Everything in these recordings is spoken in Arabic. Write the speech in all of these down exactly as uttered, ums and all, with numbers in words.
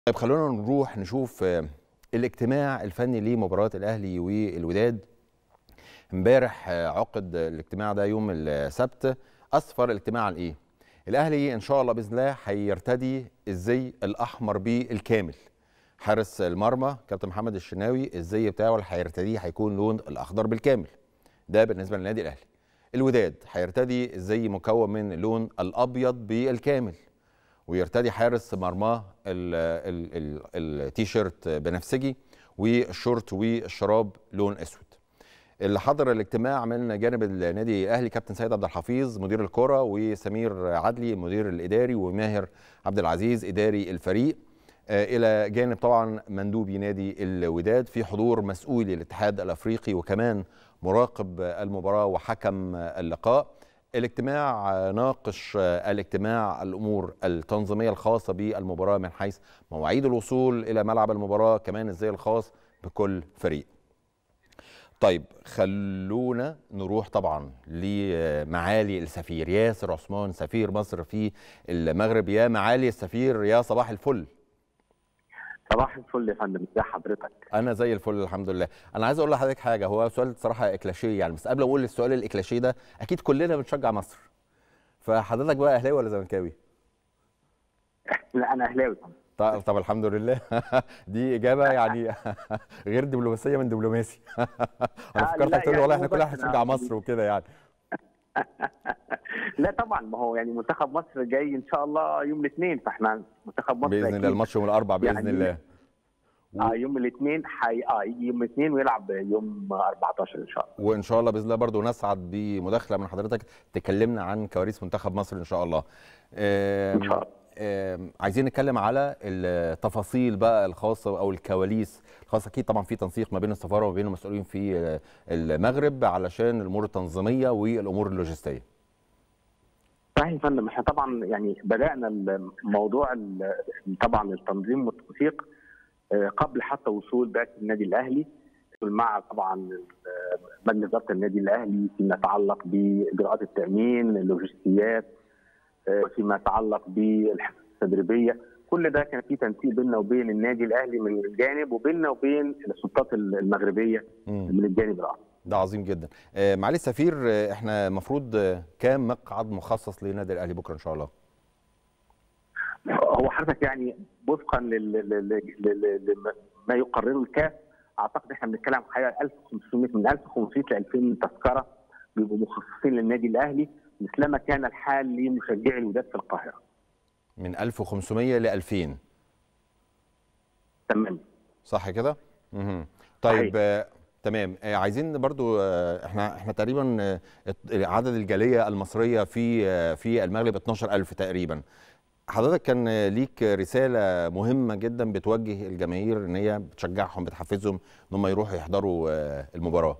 طيب خلونا نروح نشوف آه، الاجتماع الفني لمباراة الأهلي والوداد. امبارح آه، عقد الاجتماع ده يوم السبت. أسفر الاجتماع عن إيه؟ الأهلي إن شاء الله بإذن الله هيرتدي الزي الأحمر بالكامل. حارس المرمى كابتن محمد الشناوي الزي بتاعه اللي هيرتديه هيكون لون الأخضر بالكامل. ده بالنسبة للنادي الأهلي. الوداد هيرتدي الزي مكون من اللون الأبيض بالكامل، ويرتدي حارس مرماه التيشيرت بنفسجي والشورت والشراب لون اسود. اللي حضر الاجتماع من جانب النادي الاهلي كابتن سيد عبد الحفيظ مدير الكره، وسمير عدلي المدير الاداري، وماهر عبد العزيز اداري الفريق، الى جانب طبعا مندوبي نادي الوداد في حضور مسؤولي الاتحاد الافريقي وكمان مراقب المباراه وحكم اللقاء. الاجتماع ناقش الاجتماع الامور التنظيميه الخاصه بالمباراه من حيث مواعيد الوصول الى ملعب المباراه، كمان الزي الخاص بكل فريق. طيب خلونا نروح طبعا لمعالي السفير ياسر عثمان سفير مصر في المغرب. يا معالي السفير يا صباح الفل. صباح الفل يا فندم، ازي حضرتك؟ انا زي الفل الحمد لله. انا عايز اقول لحضرتك حاجه، هو سؤال صراحه اكلاشيه يعني، بس قبل ما اقول السؤال الاكلاشيه ده اكيد كلنا بنشجع مصر، فحضرتك بقى اهلاوي ولا زملكاوي؟ لا انا اهلاوي طبعا. طب, طب الحمد لله. دي اجابه يعني غير دبلوماسيه من دبلوماسي. انا آه لا فكرتك تقول لي يعني والله مو احنا بس كلنا هنشجع مصر وكده يعني. لا طبعا، ما هو يعني منتخب مصر جاي ان شاء الله يوم الاثنين، فاحنا منتخب مصر باذن الله اكيد الماتش يوم الاربعاء باذن يعني الله. و... اه يوم الاثنين حي... اه يجي يوم الاثنين ويلعب يوم أربعتاشر ان شاء الله. وان شاء الله باذن الله برضو نسعد بمداخله من حضرتك تكلمنا عن كواليس منتخب مصر ان شاء الله. ان شاء الله. عايزين نتكلم على التفاصيل بقى الخاصه او الكواليس الخاصه. اكيد طبعا في تنسيق ما بين السفاره وما بين المسؤولين في المغرب علشان الامور التنظيميه والامور اللوجستيه. صحيح يا فندم، احنا طبعا يعني بدانا الموضوع طبعا التنظيم والتنسيق قبل حتى وصول بعثه النادي الاهلي، مع طبعا مجلس اداره النادي الاهلي فيما يتعلق باجراءات التامين، اللوجستيات، فيما يتعلق بالحصص التدريبيه. كل ده كان في تنسيق بيننا وبين النادي الاهلي من الجانب، وبيننا وبين السلطات المغربيه من الجانب الاخر. ده عظيم جدا. آه معالي السفير، آه احنا المفروض آه كام مقعد مخصص لنادي الاهلي بكره ان شاء الله؟ هو حضرتك يعني وفقا لما يقرره الكاف، اعتقد احنا بنتكلم حوالي ألف وخمسمائة من ألف وخمسمائة ل ألفين تذكره بيبقوا مخصصين للنادي الاهلي، مثلما كان الحال لمشجعي الوداد في القاهره. من ألف وخمسمائة ل ألفين. تمام. صح كده؟ اها. طيب آه تمام. آه عايزين برضو آه احنا احنا تقريبا آه عدد الجاليه المصريه في آه في المغرب اتناشر ألف تقريبا. حضرتك كان ليك رساله مهمه جدا بتوجه الجماهير ان هي بتشجعهم بتحفزهم ان هم يروحوا يحضروا آه المباراه.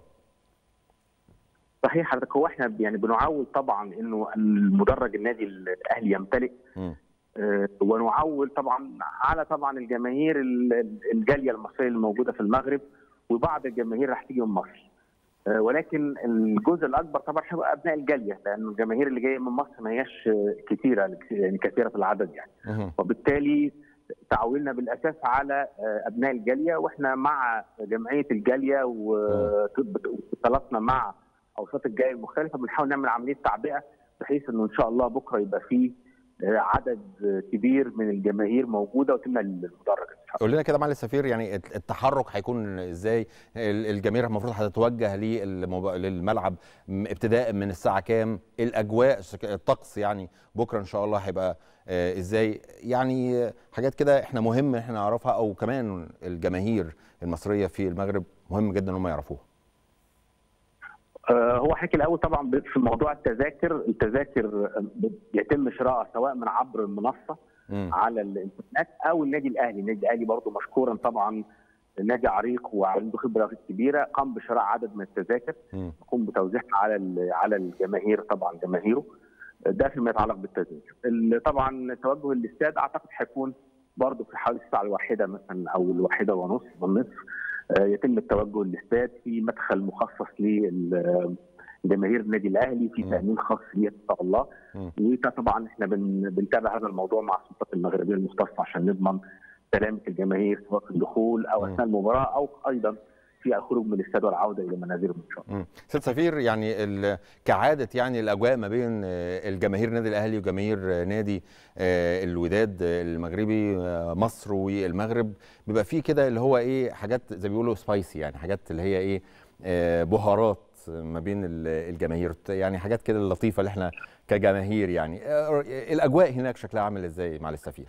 صحيح حضرتك، هو احنا يعني بنعول طبعا انه المدرج النادي الاهلي يمتلئ، آه ونعول طبعا على طبعا الجماهير الجاليه المصريه الموجوده في المغرب، وبعض الجماهير راح تيجي من مصر. آه ولكن الجزء الاكبر طبعا هو ابناء الجاليه، لان الجماهير اللي جايه من مصر ما هياش كثيره يعني كثيره في العدد يعني. وبالتالي تعاوننا بالاساس على ابناء الجاليه، واحنا مع جمعيه الجاليه واتصالاتنا مع اوساط الجاليه المختلفه بنحاول نعمل عمليه تعبئه، بحيث انه ان شاء الله بكره يبقى فيه عدد كبير من الجماهير موجوده وتملى المدرج. قول لنا كده معالي السفير، يعني التحرك هيكون ازاي؟ الجماهير المفروض هتتوجه للملعب ابتداء من الساعه كام؟ الاجواء الطقس يعني بكره ان شاء الله هيبقى ازاي؟ يعني حاجات كده احنا مهم احنا نعرفها، او كمان الجماهير المصريه في المغرب مهم جدا ان هم يعرفوها. هو حكي الاول طبعا في موضوع التذاكر، التذاكر يتم شرائها سواء من عبر المنصه م. على الانترنت او النادي الاهلي، النادي الاهلي برضه مشكورا طبعا نادي عريق وعنده خبره كبيره، قام بشراء عدد من التذاكر يقوم بتوزيعها على على الجماهير طبعا جماهيره. ده فيما يتعلق بالتذاكر. طبعا توجه الاستاد اعتقد هيكون برضه في حوالي الساعه الواحده مثلا او الواحده ونص والنصف، يتم التوجه للاستاد في مدخل مخصص لجماهير النادي الاهلي، في تامين خاص ليه ان شاء الله. وطبعا احنا بنتابع هذا الموضوع مع السلطات المغربيه المختصه عشان نضمن سلامه الجماهير سواء في الدخول او اثناء المباراه او ايضا في الخروج من الاستاد والعوده الى منازلهم ان شاء الله. سيد سفير، يعني كعاده يعني الاجواء ما بين الجماهير نادي الاهلي وجماهير نادي الوداد المغربي مصر والمغرب بيبقى فيه كده اللي هو ايه حاجات زي ما بيقولوا سبايسي، يعني حاجات اللي هي ايه بهارات ما بين الجماهير، يعني حاجات كده لطيفه اللي احنا كجماهير. يعني الاجواء هناك شكلها عامل ازاي مع السفير؟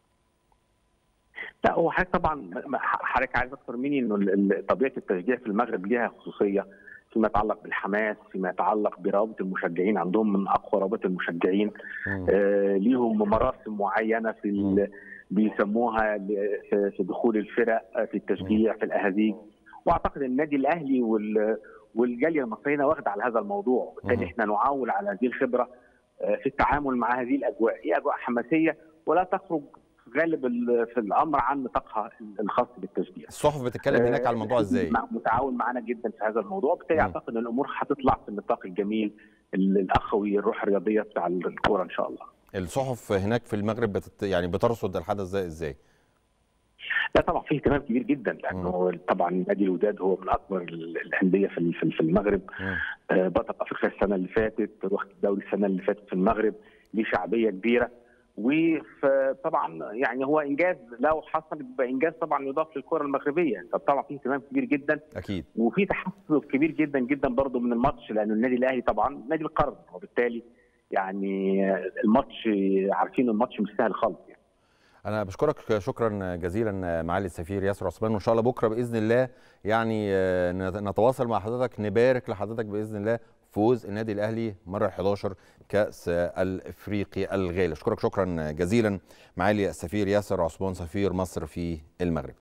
لا هو حضرتك طبعا حضرتك عارف اكثر مني انه طبيعه التشجيع في المغرب ليها خصوصيه فيما يتعلق بالحماس، فيما يتعلق برابط المشجعين، عندهم من اقوى رابط المشجعين. آه ليهم مراسم معينه في بيسموها في دخول الفرق في التشجيع في الاهازيج، واعتقد النادي الاهلي والجاليه المصريه واخده على هذا الموضوع، وبالتالي احنا نعول على هذه الخبره في التعامل مع هذه الاجواء. هي اجواء حماسيه ولا تخرج غالب في الامر عن نطاقها الخاص بالتشجيع. الصحف بتتكلم هناك على الموضوع ازاي؟ متعاون معنا جدا في هذا الموضوع، بالتالي اعتقد ان الامور هتطلع في النطاق الجميل الاخوي الروح الرياضيه بتاع الكوره ان شاء الله. الصحف هناك في المغرب بتت... يعني بترصد الحدث ده ازاي؟ لا طبعا فيه اهتمام كبير جدا، لانه طبعا نادي الوداد هو من اكبر الانديه في في المغرب، بطل افريقيا السنه اللي فاتت، واخد الدوري السنه اللي فاتت في المغرب، ليه شعبيه كبيره، وطبعا يعني هو انجاز لو حصل يبقى انجاز طبعا يضاف للكره المغربيه، فطبعا في اهتمام كبير جدا اكيد، وفي تحفظ كبير جدا جدا برضه من الماتش، لانه النادي الاهلي طبعا نادي القرن، وبالتالي يعني الماتش عارفين الماتش مش سهل خالص يعني. أنا بشكرك شكرا جزيلا معالي السفير ياسر عثمان، وإن شاء الله بكرة بإذن الله يعني نتواصل مع حضرتك، نبارك لحضرتك بإذن الله فوز النادي الأهلي مرة الحداشر كأس الإفريقي الغالي. أشكرك شكرا جزيلا معالي السفير ياسر عثمان سفير مصر في المغرب.